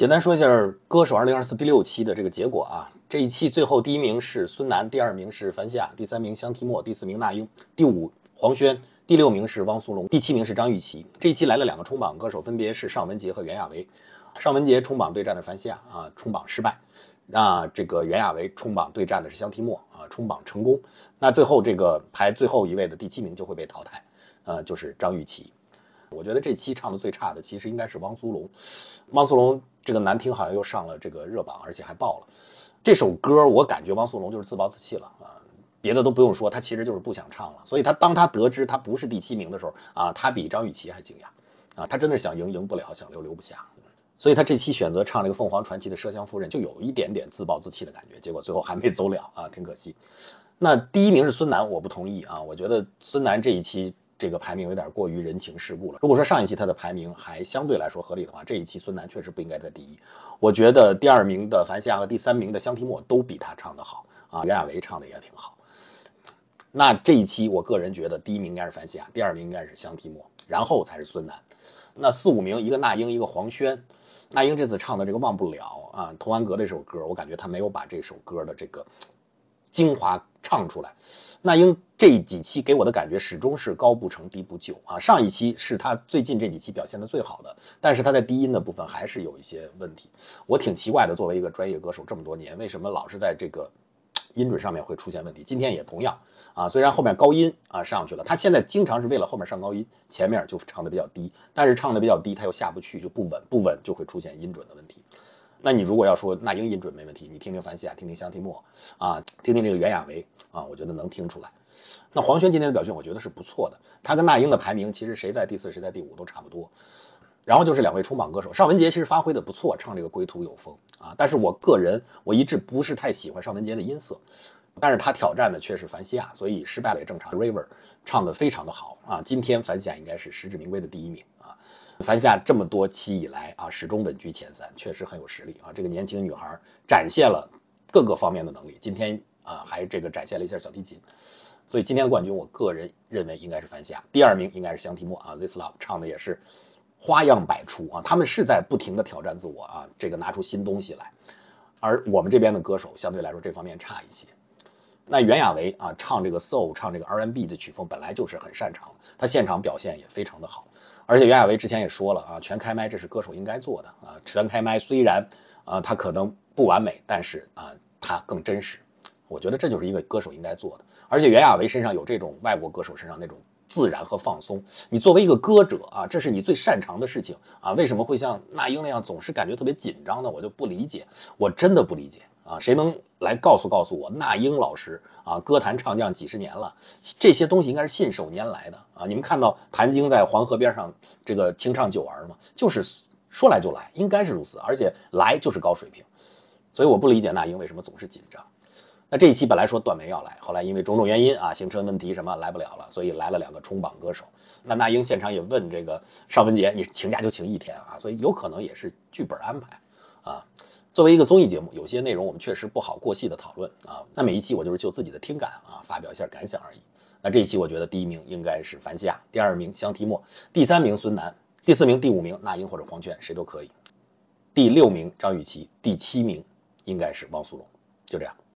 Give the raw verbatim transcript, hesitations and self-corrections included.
简单说一下歌手二零二四第六期的这个结果啊，这一期最后第一名是孙楠，第二名是樊夏，第三名香缇默，第四名那英，第五黄轩，第六名是汪苏泷，第七名是张雨绮。这一期来了两个冲榜歌手，分别是尚雯婕和袁娅维。尚雯婕冲榜对战的樊夏啊，冲榜失败。那这个袁娅维冲榜对战的是香缇默啊，冲榜成功。那最后这个排最后一位的第七名就会被淘汰，呃，就是张雨绮。我觉得这期唱的最差的其实应该是汪苏泷，汪苏泷这个难听好像又上了这个热榜，而且还爆了。这首歌我感觉汪苏泷就是自暴自弃了啊，别的都不用说，他其实就是不想唱了。所以他当他得知他不是第七名的时候啊，他比张雨绮还惊讶啊，他真的是想赢赢不了，想留留不下。所以他这期选择唱这个凤凰传奇的麝香夫人，就有一点点自暴自弃的感觉，结果最后还没走了啊，挺可惜。那第一名是孙楠，我不同意啊，我觉得孙楠这一期这个排名有点过于人情世故了。如果说上一期他的排名还相对来说合理的话，这一期孙楠确实不应该在第一。我觉得第二名的樊夏和第三名的香缇默都比他唱得好啊，袁娅维唱的也挺好。那这一期我个人觉得第一名应该是樊夏，第二名应该是香缇默，然后才是孙楠。那四五名一个那英一个黄轩，那英这次唱的这个忘不了啊，童安格的这首歌，我感觉他没有把这首歌的这个精华唱出来。那英这几期给我的感觉始终是高不成低不就啊，上一期是他最近这几期表现的最好的，但是他在低音的部分还是有一些问题。我挺奇怪的，作为一个专业歌手这么多年，为什么老是在这个音准上面会出现问题？今天也同样啊，虽然后面高音啊上去了，他现在经常是为了后面上高音，前面就唱的比较低，但是唱的比较低他又下不去，就不稳，不稳就会出现音准的问题。那你如果要说那英音准没问题，你听听樊夏，听听香缇默啊，听听这个袁娅维啊，我觉得能听出来。那黄轩今天的表现我觉得是不错的，他跟那英的排名其实谁在第四谁在第五都差不多。然后就是两位冲榜歌手，尚雯婕其实发挥的不错，唱这个归途有风啊，但是我个人我一直不是太喜欢尚雯婕的音色，但是他挑战的却是樊夏，所以失败了也正常。River 唱的非常的好啊，今天樊夏应该是实至名归的第一名啊。樊夏这么多期以来啊，始终稳居前三，确实很有实力啊。这个年轻女孩展现了各个方面的能力，今天啊还这个展现了一下小提琴，所以今天的冠军，我个人认为应该是樊夏，第二名应该是香缇默啊。This Love 唱的也是花样百出啊，他们是在不停的挑战自我啊，这个拿出新东西来，而我们这边的歌手相对来说这方面差一些。那袁娅维啊，唱这个 soul 唱这个 R and B 的曲风本来就是很擅长，他现场表现也非常的好。而且袁娅维之前也说了啊，全开麦这是歌手应该做的啊，全开麦虽然啊他可能不完美，但是啊他更真实。我觉得这就是一个歌手应该做的。而且袁娅维身上有这种外国歌手身上那种自然和放松，你作为一个歌者啊，这是你最擅长的事情啊，为什么会像那英那样总是感觉特别紧张呢？我就不理解，我真的不理解啊！谁能来告诉告诉我，那英老师啊，歌坛唱将几十年了，这些东西应该是信手拈来的啊！你们看到谭晶在黄河边上这个清唱旧儿吗？就是说来就来，应该是如此，而且来就是高水平，所以我不理解那英为什么总是紧张。那这一期本来说段梅要来，后来因为种种原因啊，行程问题什么来不了了，所以来了两个冲榜歌手。那那英现场也问这个尚雯婕，你请假就请一天啊，所以有可能也是剧本安排啊。作为一个综艺节目，有些内容我们确实不好过细的讨论啊。那每一期我就是就自己的听感啊，发表一下感想而已。那这一期我觉得第一名应该是樊夏，第二名香缇默，第三名孙楠，第四名、第五名那英或者黄轩，谁都可以。第六名张雨绮，第七名应该是汪苏泷。就这样。